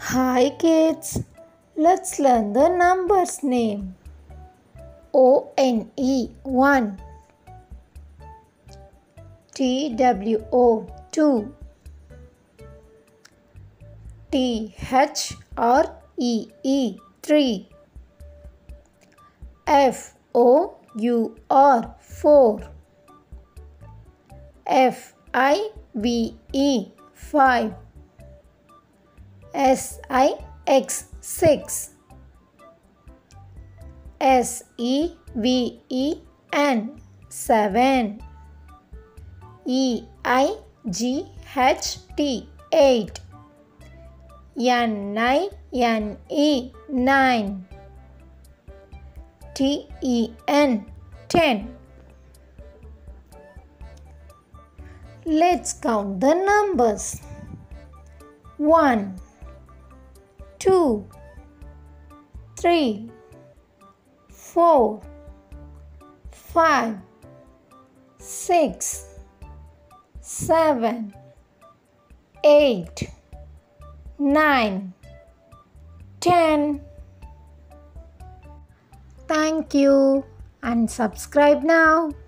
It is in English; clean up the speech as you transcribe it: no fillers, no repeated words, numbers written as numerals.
Hi kids, let's learn the numbers name. ONE 1, TWO 2, THREE 3, FOUR 4, FIVE 5, SIX 6, SEVEN 7, EIGHT 8, NINE 9, TEN 10. Let's count the numbers. 1, 2, 3, 4, 5, 6, 7, 8, 9, 10. Thank you and subscribe now.